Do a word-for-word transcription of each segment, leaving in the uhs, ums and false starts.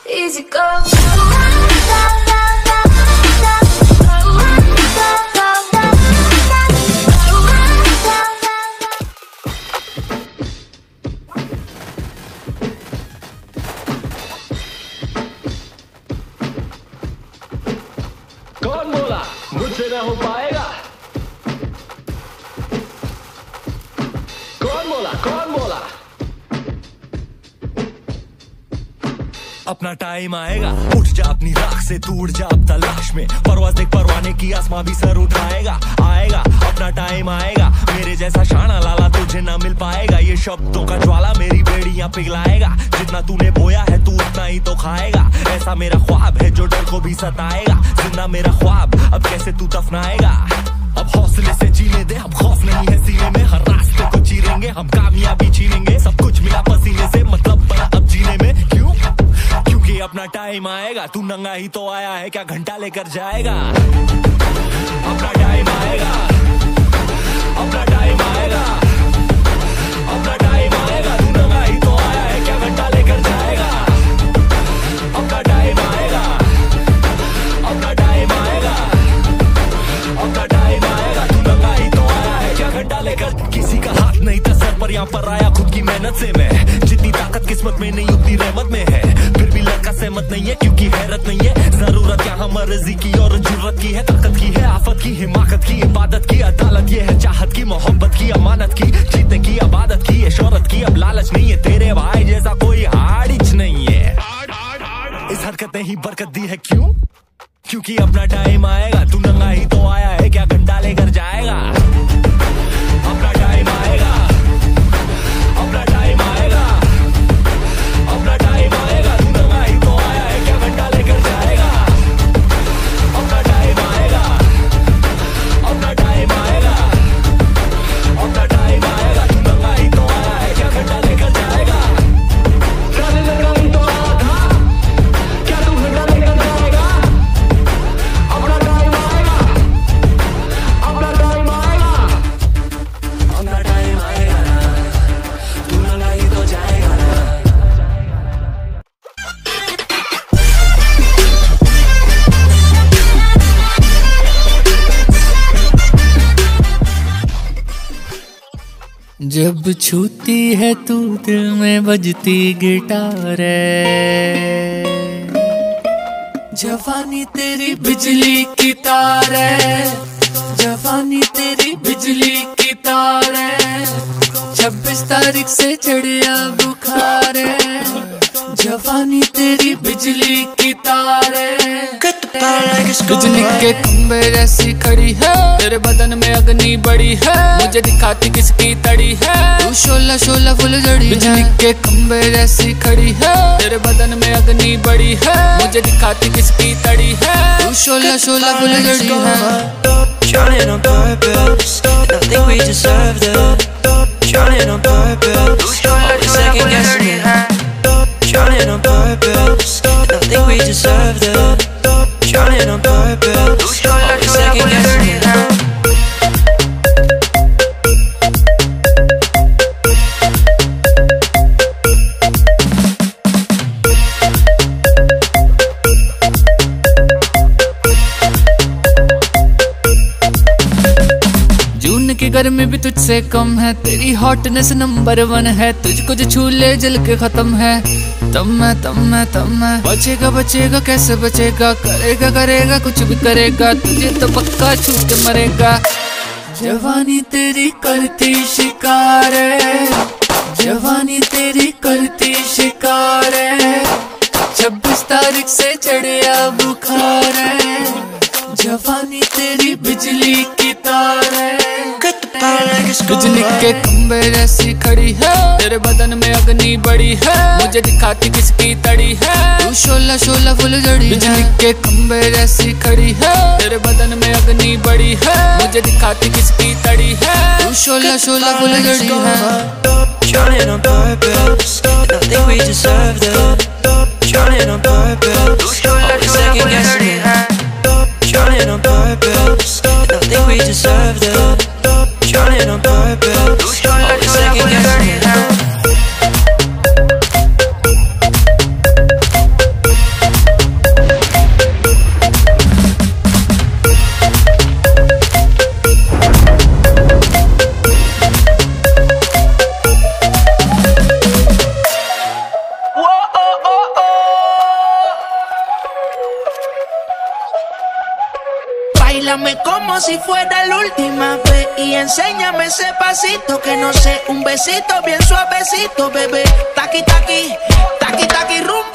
easy go. कौन बोला मुझसे ना हो पाएगा? कौन बोला कौन बोला? अपना टाइम आएगा, उठ जा अपनी राख से, तू उड़ जा अब तलाश में। परवाज़ देख परवाने की, आसमां भी सर उठाएगा। आएगा अपना टाइम आएगा, मेरे जैसा शाना लाला तुझे ना मिल पाएगा। ये शब्दों का ज्वाला मेरी बेड़ियां पिघलाएगा। जितना तूने बोया है तू उतना ही तो खाएगा। ऐसा मेरा ख्वाब है जो डर को भी सताएगा। जिंदा मेरा ख्वाब अब कैसे तू दफनाएगा? अब हौसले से जीने दे, अब खौफ नहीं है सीने में। हर रास्ते को चीरेंगे, हम कामयाबी छीनेंगे। सब कुछ मिला पसीने से, मतलब बड़ा अब जीने में। क्यों? क्योंकि अपना टाइम आएगा। तू नंगा ही तो आया है, क्या घंटा लेकर जाएगा? अपना टाइम आएगा, अपना टाइम आएगा, अपना टाइम आएगा। तू नंगा ही तो आया है, क्या घंटा लेकर जाएगा? अपना टाइम आएगा, अपना टाइम आएगा, अपना टाइम आएगा। तू नंगा ही तो आया है, क्या घंटा लेकर? किसी का हाथ नहीं था सर पर, यहाँ पर आया खुद की मेहनत से मैं। जितनी ताकत किस्मत में नहीं उतनी रहमत में है। फिर भी लड़का सहमत नहीं है, क्योंकि हैरत नहीं है। जरूरत यहाँ मर्जी की और जरूरत की है। ताकत की है, आफत की, हिमाकत की, इबादत की, अदालत ये है। चाहत की, मोहब्बत की, अमानत की, जीतने की, आबादत की है। शोहरत की अब लालच नहीं है। तेरे भाई जैसा कोई हाड़िच नहीं है। इस हरकत ने ही बरकत दी है। क्यों? क्योंकि अपना टाइम आएगा। तू नंगा ही तो आया है, क्या घंटा लेकर जाएगा? अपना टाइम आएगा, अपना टाइम आएगा, अपना टाइम आएगा। तू नंगा ही तो आया है, क्या घंटा लेकर जाएगा? अपना टाइम आएगा, अपना टाइम आएगा, अपना टाइम आएगा। तू नंगा ही तो आया है, क्या घंटा लेकर जाएगा? जाने लगा ही तो आया था, क्या तू घंटा लेकर जाएगा? अपना टाइम आएगा, अपना टाइम आएगा, अपना टाइम आएगा ना। तू नंगा ही तो जाएगा ना। जब छूती है तू दिल में बजती गिटार है। जवानी तेरी बिजली की तार है, जवानी तेरी बिजली की तार है। छब्बीस तारीख से चढ़िया बुखार है, जवानी तेरी बिजली की तार है। बिजली के खंबे जैसी खड़ी है, तेरे बदन में अग्नि बड़ी है। मुझे दिखाती किसकी तड़ी है, तू शोला शोला फुल जड़ी। बिजली के खंबे जैसी खड़ी है, तेरे बदन में अग्नि बड़ी है। मुझे दिखाती किसकी तड़ी है, तू शोला शोला फुल जड़ी है। Trying on purpose, nothing we deserve that. Trying on purpose, always second guessing it. Trying on purpose, nothing we deserve that. Trying on purpose, always second guessing it. की गर्मी भी तुझसे कम है, तेरी हॉटनेस नंबर वन है। तुझको जो छू ले जल के खत्म है। तब मैं तब मैं तब मैं बचेगा बचेगा कैसे बचेगा? करेगा करेगा कुछ भी करेगा, तुझे तो पक्का छू के मरेगा। जवानी तेरी करती शिकार है, जवानी तेरी करती शिकार है। छब्बीस तारीख से चढ़िया बुखार है, जवानी तेरी बिजली की तार है। बिजली के खंबे जैसी खड़ी है, तेरे बदन में अग्नि बड़ी है। मुझे दिखाती किसकी तड़ी है, तू शोला शोला फुल जड़ी। बिजली के खंबे जैसी खड़ी है, तेरे बदन में अग्नि बड़ी है। मुझे दिखाती किसकी तड़ी है, तू शोला शोला फुल जड़ी है। Trying on purpose, nothing we deserve that. Trying on purpose, always second guessing it. Trying on purpose, nothing we deserve that. Trying on purpose, always second guessing it. Báilame como si fuera la última vez y enséñame ese pasito que no sé, un besito bien suavecito, bebé. Taqui, taqui, taqui, taqui, rumba.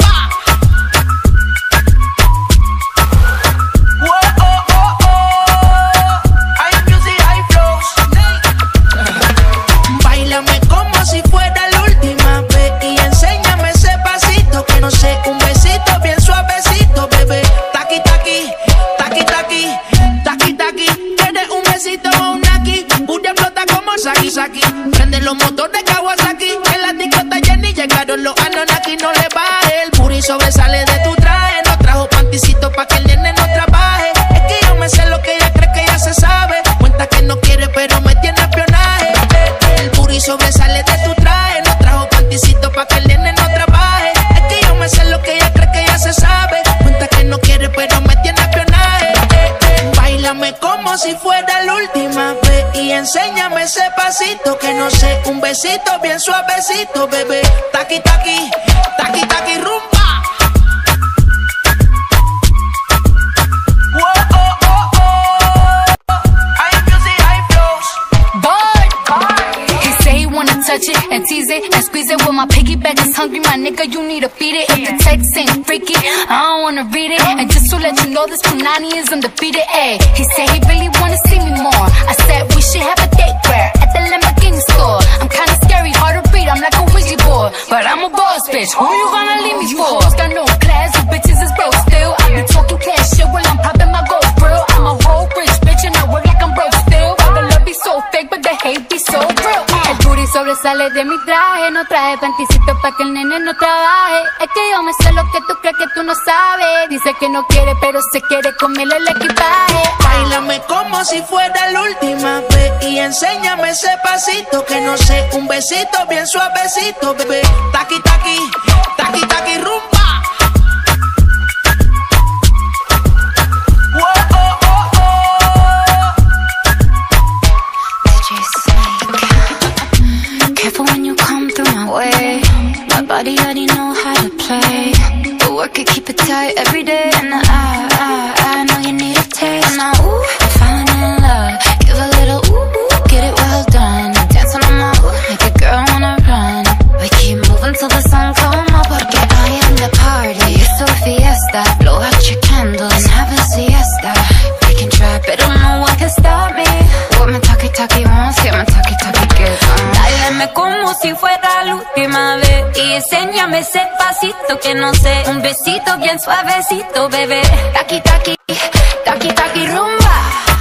Si fuera la última vez y enséñame ese pasito que no sé, un besito bien suavecito, bebé. Taqui, taqui, taqui, taqui, taqui, taqui. ¿Quieres un besito o un aquí? Booty explota como Saki, Saki. Prende los motores Kawasaki. En la disco está llena y llegaron los Anunnaki. No le baje, el booty sobresale de tu traje. No trajo panticito pa' que el nene no trabaje. Es que yo me sé lo que ella cree que ya se sabe. Cuenta que no quiere pero me tiene espionaje. El booty sobresale de tu traje. No trajo panticito pa' que el nene no trabaje. Es que yo me sé lo que ella cree que ya se sabe. Cuenta que no quiere pero me tiene espionaje. Báilame como si fuera la última vez y enséñame ese pasito que no sé, un besito bien suavecito, bebé. Taqui, taqui, taqui, taqui, rumba. Touch it and tease it and squeeze it. When my piggyback is hungry, my nigga, you need to feed it. If the text ain't freaky, I don't wanna read it. And just to let you know, this Punani is undefeated. Ayy, he said he really wanna see me more. I said we should have a date where at the Lamborghini store. I'm kinda scary, hard to read, I'm like a Ouija board, but I'm a boss bitch. Who you gonna leave me for? Got no class, you bitches is broke still. I be talking cash shit while I'm popping my gold grill. I'm a whole rich bitch and I work like I'm broke still. All the love be so fake, but the hate be so real. El booty sobresale de mi traje, no traje panticito pa' que el nene no trabaje. Es que yo me sé lo que tú crees que tú no sabes. Dice que no quiere, pero se quiere comerle el equipaje. Báilame como si fuera la última vez y enséñame ese pasito que no sé, un besito bien suavecito, bebé. Taqui, taqui, taqui, taqui, rumba. Careful when you come through my way. My body already know how to play. But work it, keep it tight every day. And I, I, I know you need a taste. And I, ooh, I'm falling in love. Give a little ooh, ooh, get it well done. Dancing on my ooh, make a girl wanna run. We keep moving till the sun come up. Porque I am the party. It's a fiesta. Blow out your candles and have a siesta. We can try, but no one can stop me. What my talkie talkie wants, get my talkie talkie gets on. Báilame como si fuera la última vez y enséñame ese pasito que no sé, un besito bien suavecito, bebé. Taqui, taqui, taqui, taqui, rumba.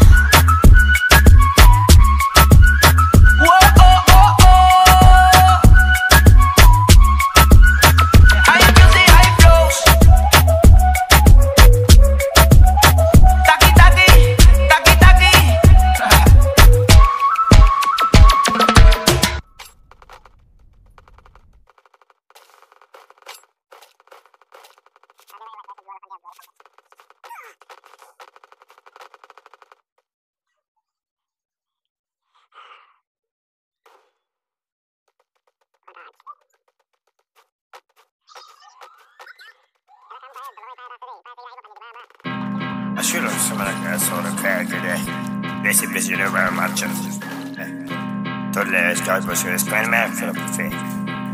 Asciutto insomma la sono credere le si presione per marcia tolle scarpe sulle spalme per perfetto.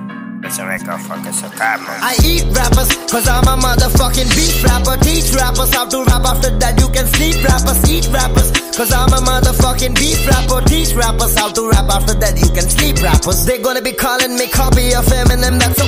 I eat rappers, cause I'm a motherfucking beat rapper. Teach rappers how to rap, after that you can sleep. Rappers eat rappers, cause I'm a motherfucking beat rapper. Teach rappers how to rap, after that you can sleep. Rappers, they gonna be calling me copy of Eminem, that's a